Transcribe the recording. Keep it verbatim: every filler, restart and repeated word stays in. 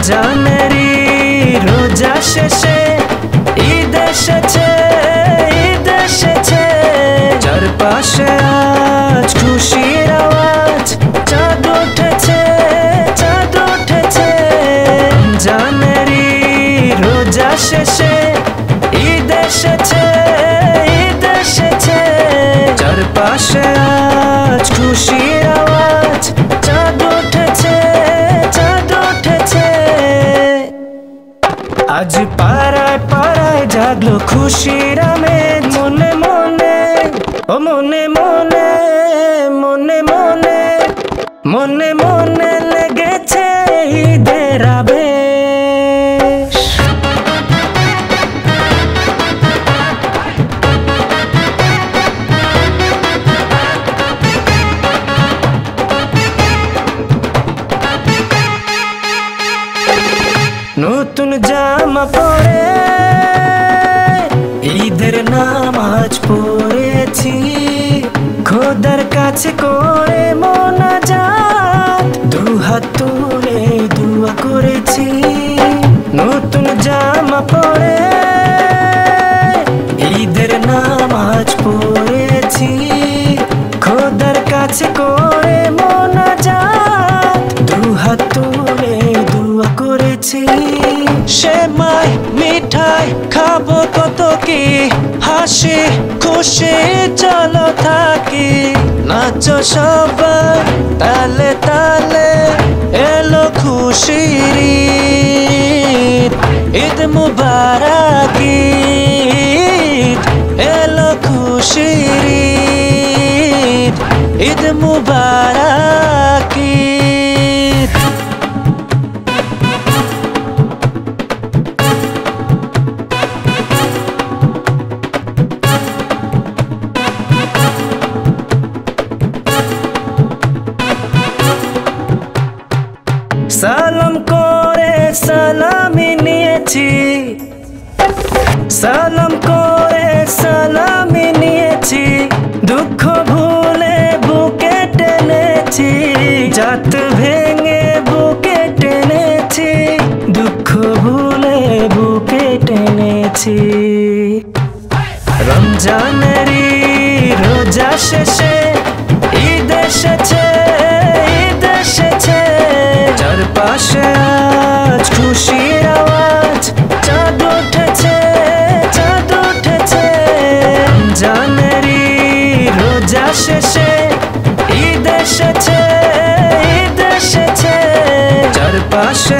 রমজানেরই রোজা শেষে ঈদ এসেছে, ঈদ এসেছে। চারপাশে আজ খুশির আওয়াজ, চাঁদ উঠেছে, চাঁদ উঠেছে। রমজানেরই রোজা শেষে ঈদ এসেছে, ঈদ এসেছে। চারপাশে আজ খুশির আওয়াজ, চাঁদ উঠেছে, চাঁদ উঠেছে। আজ পাড়ায় পাড়ায় জাগলো খুশির আমেজ, মনে মনে ও মনে মনে মনে মনে মনে মনে লেগেছে ঈদের আবেশ। নতুন জামা পরে ঈদের নামাজ পড়েছি, খোদার কাছে করে মোনাজাত, দুহাত তুলে দোয়া করেছি। নতুন জামা পরে ঈদের নামাজ পড়েছি, খোদার কাছে করে মোনাজাত, দুহাত তুলে দোয়া করেছি। সেমাই মিঠাই খাবো কত কি, হাসি খুশি চলো থাকি, নাচো সবাই তালে তালে, এলো খুশির ঈদ, ঈদ মুবারক ঈদ, এলো খুশির ঈদ, ঈদ মুবারক ঈদ। সালাম করে সালামি নিয়েছি, সালাম করে সালামি নিয়েছি, দুঃখ ভুলে বুকে টেনেছি, জাত ভেঙে বুকে টেনেছি, দুঃখ ভুলে বুকে টেনেছি। রমজানেরই রোজা শেষে ঈদ এসেছে, ঈদ এসেছে। চারপাশে আজ খুশির আওয়াজ, চাঁদ উঠেছে, চাঁদ উঠেছে। রমজানেরই রোজা শেষে ঈদ এসেছে, ঈদ এসেছে। চারপাশে